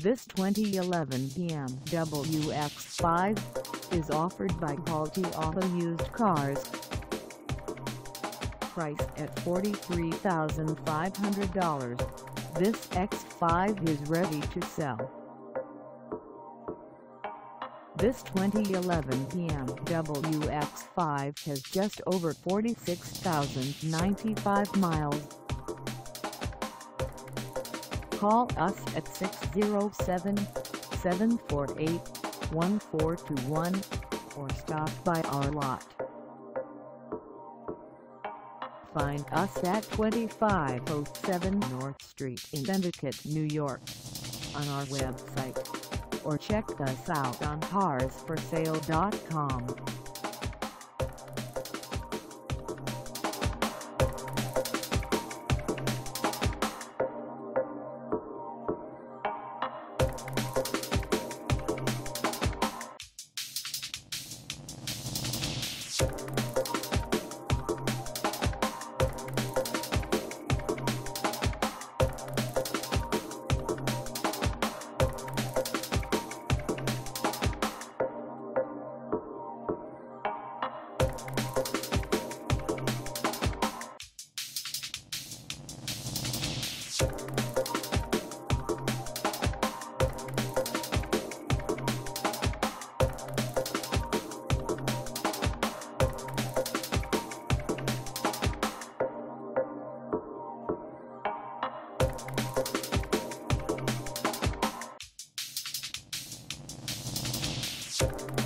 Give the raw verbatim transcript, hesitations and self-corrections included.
This twenty eleven B M W X five is offered by Gault Auto Used Cars. Priced at forty-three thousand five hundred dollars, this X five is ready to sell. This twenty eleven B M W X five has just over forty-six thousand ninety-five miles. Call us at six oh seven, seven four eight, one four two one or stop by our lot. Find us at twenty-five oh seven North Street in Endicott, New York, on our website, or check us out on cars for sale dot com. You